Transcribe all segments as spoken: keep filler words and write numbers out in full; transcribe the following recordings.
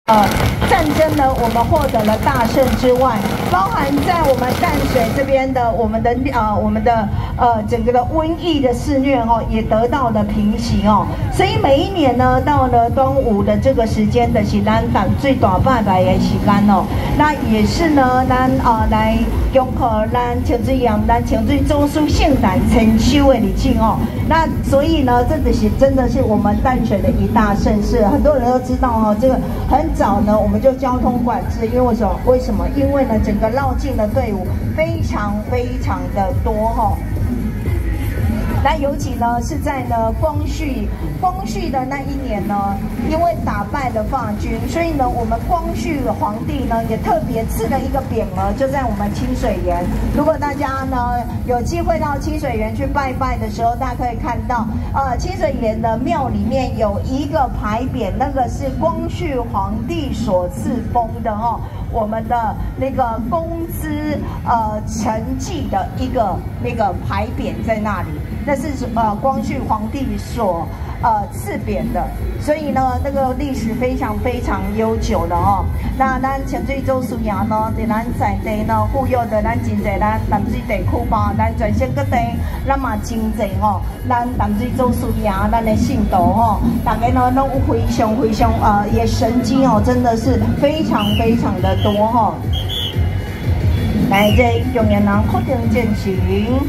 呃，战争呢，我们获得了大胜之外，包含在我们淡水这边的我们的呃我们的呃整个的瘟疫的肆虐哦，也得到了平息哦。所以每一年呢，到了端午的这个时间的是咱党最大拜拜的时间哦，那也是呢，咱呃来恭贺咱清水岩咱清水祖师圣诞千秋的日子哦。那所以呢，这个是真的是我们淡水的一大盛事，很多人都知道哦，这个很。早呢，我们就交通管制，因为什么？为什么？因为呢，整个绕境的队伍非常非常的多哈、哦。那尤其呢是在呢光绪光绪的那一年呢，因为打败了法军，所以呢我们光绪皇帝呢也特别赐了一个匾额，就在我们清水岩。如果大家呢有机会到清水岩去拜拜的时候，大家可以看到，呃，清水岩的庙里面有一个牌匾，那个是光绪皇帝所赐封的哦。我们的那个工资呃成绩的一个那个牌匾在那里，那是呃光绪皇帝所呃赐匾的，所以呢那个历史非常非常悠久的哦。那咱清水祖师爷呢，在咱在地呢护佑的咱真侪咱淡水地区吧，咱全省各地咱嘛真侪吼，咱淡水祖师爷咱的信徒吼，大家呢都非常非常呃也神经哦，真的是非常非常的多哈。来，这中原人确定进行。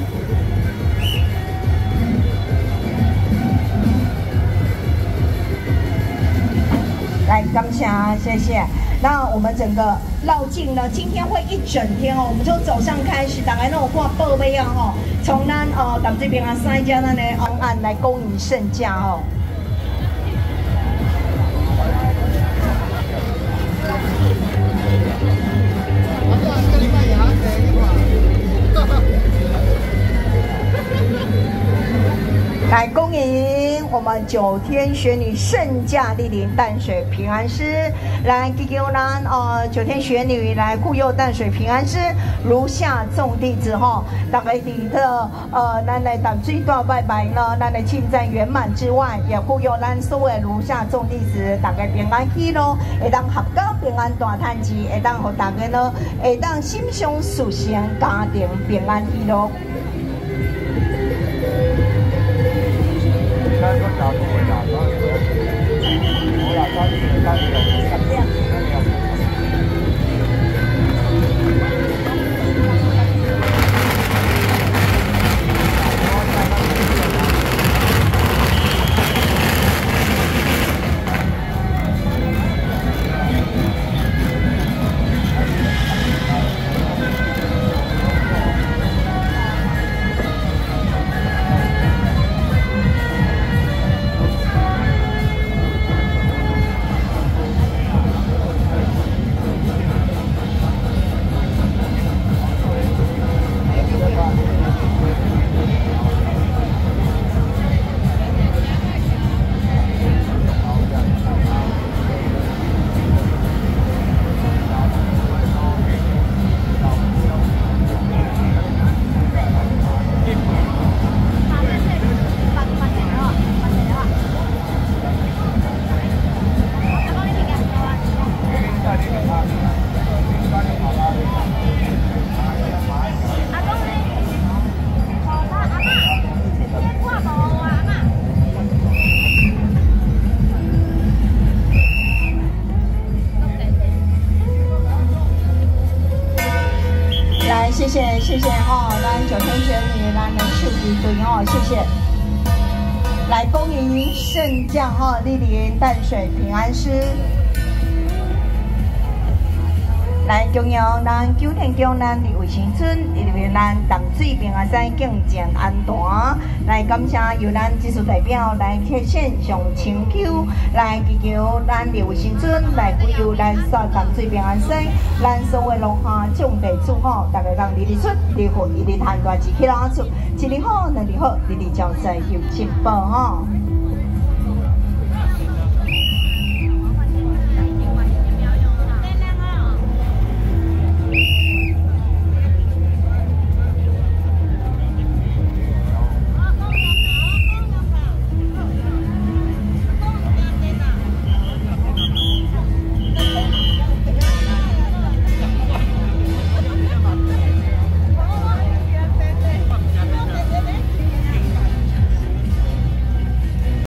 来，感谢，谢谢。那我们整个绕境呢，今天会一整天哦，我们从早上开始，大概那种挂报备啊哈，从咱呃咱这边啊三家那呢安安来供应圣驾哦。来恭迎我们九天玄女圣驾莅临淡水平安师，来给给我咱呃九天玄女来护佑淡水平安师，如下众弟子吼，大家伫的呃咱来淡水大拜拜呢，咱来庆赞圆满之外，也护佑咱所有如下众弟子，大家平安喜乐，会当合家平安大赚钱，会当互大家呢，会当心想事成，家庭平安喜乐。来，谢谢谢谢哈，咱九天玄女咱的秀一队哦，谢谢。来恭迎圣将哈莅临淡水平安师。来中央咱九天宫咱的卫生村，以及咱淡水平安山敬健安toàn。来感谢由咱技术代表来去线上请求，来祈求咱的卫生村来保佑咱所淡水平安山，咱所有落下种地主吼，大家让日日出，日好，日日赚大钱起来出，一日好，两日好，日日招财又进步吼。